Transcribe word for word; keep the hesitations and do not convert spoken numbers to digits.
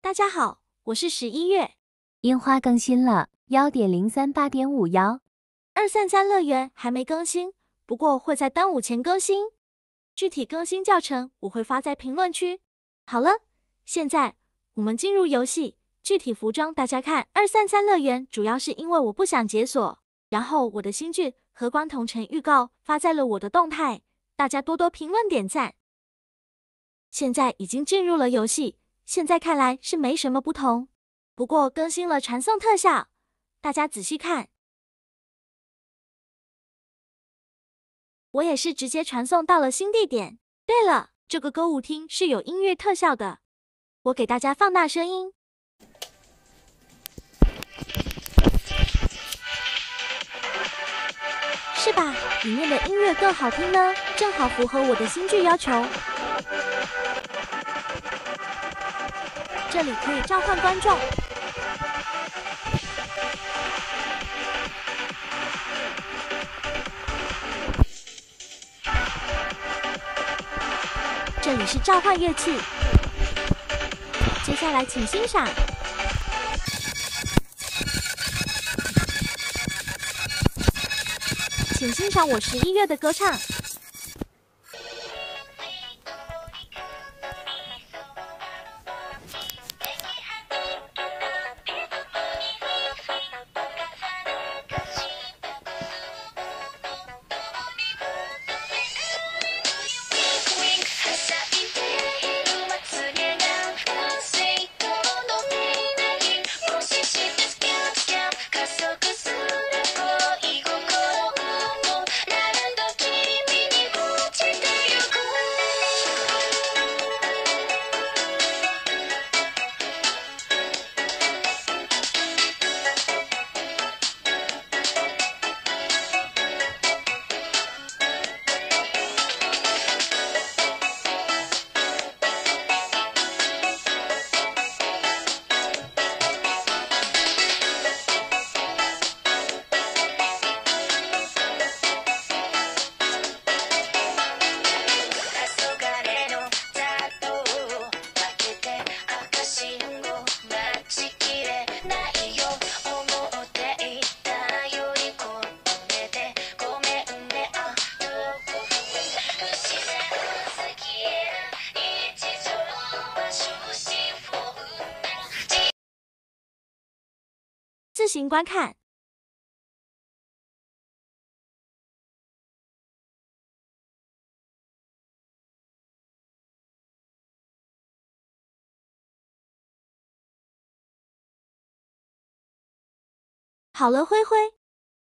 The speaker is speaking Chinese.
大家好，我是十一月。 樱花更新了 一点零三八点五 一， 二三三乐园还没更新，不过会在端午前更新。具体更新教程我会发在评论区。好了，现在我们进入游戏。具体服装大家看二三三乐园，主要是因为我不想解锁。然后我的新剧《和光同城》预告发在了我的动态，大家多多评论点赞。现在已经进入了游戏，现在看来是没什么不同，不过更新了传送特效，大家仔细看。我也是直接传送到了新地点。对了，这个歌舞厅是有音乐特效的，我给大家放大声音。是吧？里面的音乐更好听呢，正好符合我的新剧要求。这里可以召唤观众。这里是召唤乐器。接下来请欣赏。请欣赏我十一月的歌唱。自行观看。好了，灰灰，